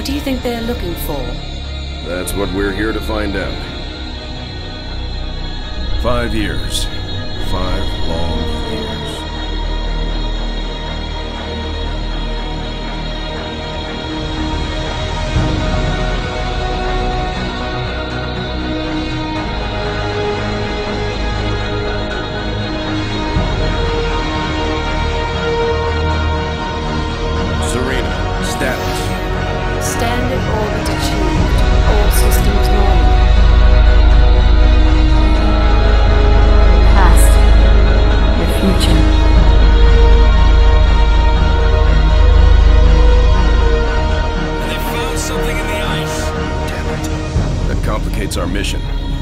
do you think they're looking for? That's what we're here to find out. 5 years. 5 long years. Status. Standard orbit achieved. All systems normal. Past. Your future. They found something in the ice. Damn it. That complicates our mission.